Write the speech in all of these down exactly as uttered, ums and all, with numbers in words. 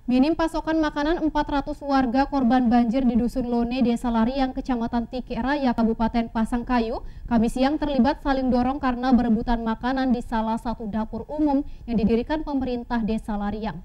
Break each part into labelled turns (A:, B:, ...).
A: Minim pasokan makanan empat ratus warga korban banjir di Dusun Lone, Desa Lariang, Kecamatan Tikek Raya, Kabupaten Pasangkayu, Kamis siang terlibat saling dorong karena berebutan makanan di salah satu dapur umum yang didirikan pemerintah Desa Lariang.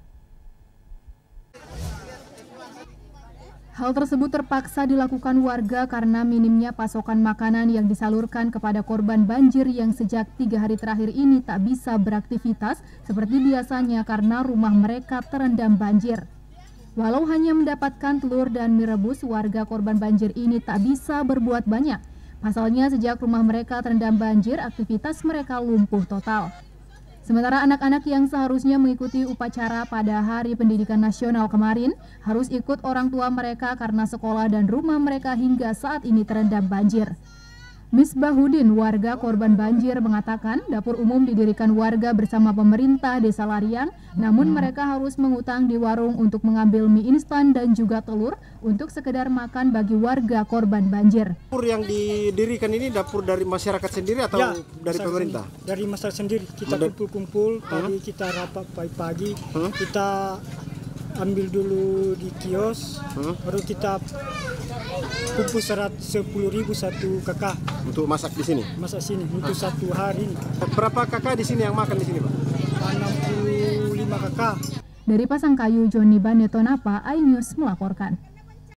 A: Hal tersebut terpaksa dilakukan warga karena minimnya pasokan makanan yang disalurkan kepada korban banjir yang sejak tiga hari terakhir ini tak bisa beraktivitas seperti biasanya karena rumah mereka terendam banjir. Walau hanya mendapatkan telur dan mie rebus, warga korban banjir ini tak bisa berbuat banyak. Pasalnya sejak rumah mereka terendam banjir, aktivitas mereka lumpuh total. Sementara anak-anak yang seharusnya mengikuti upacara pada Hari Pendidikan Nasional kemarin harus ikut orang tua mereka karena sekolah dan rumah mereka hingga saat ini terendam banjir. Misbahudin, warga korban banjir, mengatakan dapur umum didirikan warga bersama pemerintah Desa Lariang, namun mereka harus mengutang di warung untuk mengambil mie instan dan juga telur untuk sekedar makan bagi warga korban banjir.
B: Dapur yang didirikan ini dapur dari masyarakat sendiri atau ya, dari pemerintah?
C: Sendiri. Dari masyarakat sendiri. Kita kumpul-kumpul, tadi kita rapat pagi-pagi, huh? kita ambil dulu di kios, huh? baru kita kumpul sepuluh ribu satu kakak.
B: Untuk masak di sini?
C: Masak sini, untuk huh? satu hari ini.
B: Berapa kakak di sini yang makan di sini, Pak?
C: enam puluh lima kakak.
A: Dari Pasangkayu, Joni Banetonapa, iNews melaporkan.